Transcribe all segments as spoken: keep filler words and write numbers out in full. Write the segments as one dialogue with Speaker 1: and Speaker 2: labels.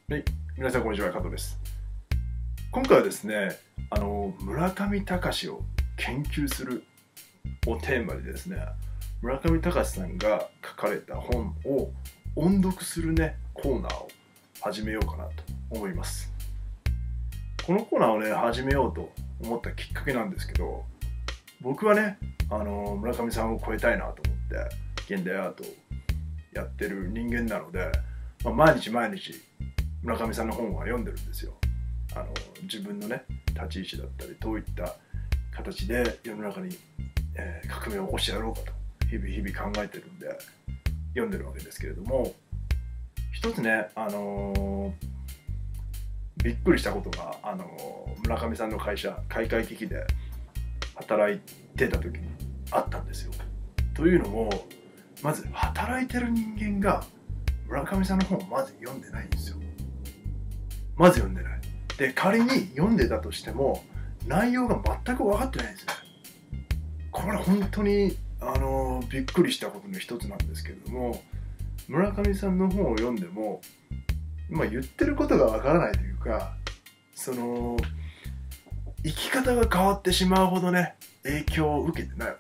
Speaker 1: はい、皆さんこんにちは、加藤です。今回はですね、あの村上隆を研究するをテーマにですね、村上隆さんが書かれた本を音読するねコーナーを始めようかなと思います。このコーナーをね始めようと思ったきっかけなんですけど、僕はね、あの村上さんを超えたいなと思って現代アートをやってる人間なので、まあ、毎日毎日村上さんの本は読んでるんですよ。あの自分のね立ち位置だったりどういった形で世の中に、えー、革命を起こしてやろうかと日々日々考えてるんで読んでるわけですけれども、一つね、あのー、びっくりしたことが、あのー、村上さんの会社開会機器で働いてた時にあったんですよ。というのも、まず働いてる人間が村上さんの本をまず読んでないんですよ。まず読んでない。で、仮に読んでたとしても内容が全く分かってないんですね。これ本当にあのびっくりしたことの一つなんですけれども、村上さんの本を読んでも、まあ、言ってることが分からないというか、その生き方が変わってしまうほどね影響を受けてないわ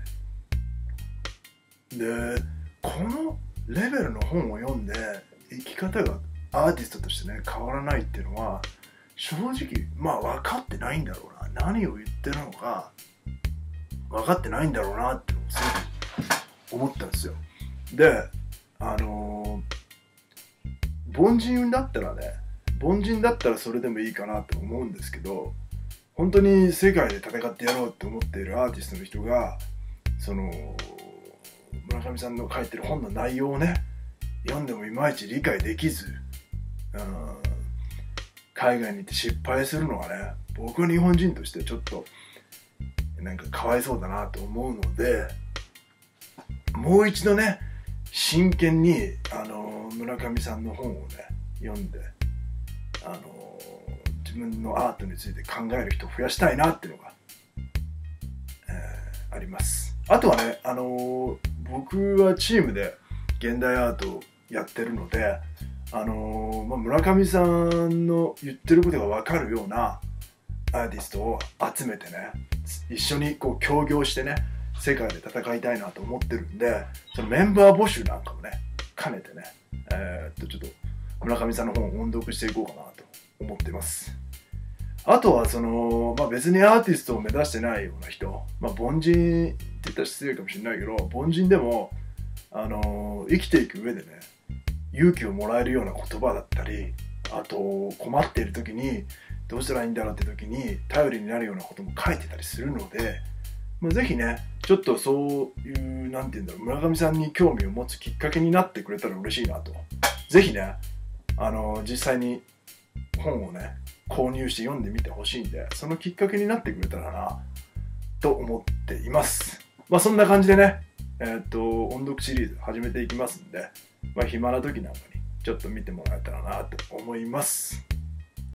Speaker 1: けですね。で、このレベルの本を読んで生き方がアーティストとしてね変わらないっていうのは、正直まあ分かってないんだろうな、何を言ってるのか分かってないんだろうなってすごく思ったんですよ。で、あのー、凡人だったらね凡人だったらそれでもいいかなと思うんですけど、本当に世界で戦ってやろうって思っているアーティストの人がその村上さんの書いてる本の内容をね読んでもいまいち理解できず、うん、海外に行って失敗するのはね、僕は日本人としてちょっとなんかかわいそうだなと思うので、もう一度ね真剣にあの村上さんの本をね読んで、あの自分のアートについて考える人を増やしたいなっていうのが、えー、あります。あとはね、あの僕はチームで現代アートをやってるので、あのーまあ、村上さんの言ってることが分かるようなアーティストを集めてね、一緒にこう協業してね世界で戦いたいなと思ってるんで、そのメンバー募集なんかもね兼ねてね、えー、っとちょっと村上さんの本を音読していこうかなと思っています。あとはその、まあ、別にアーティストを目指してないような人、まあ、凡人って言ったら失礼かもしれないけど、凡人でも、あのー、生きていく上でね勇気をもらえるような言葉だったり、あと困っている時にどうしたらいいんだろうって時に頼りになるようなことも書いてたりするので、まあ、ぜひねちょっとそういうなんて言うんだろう、村上さんに興味を持つきっかけになってくれたら嬉しいなと。ぜひね、あの実際に本をね購入して読んでみてほしいんで、そのきっかけになってくれたらなと思っています。まあそんな感じでね、えー、っと音読シリーズ始めていきますんで、まあ、暇な時なんかにちょっと見てもらえたらなと思います。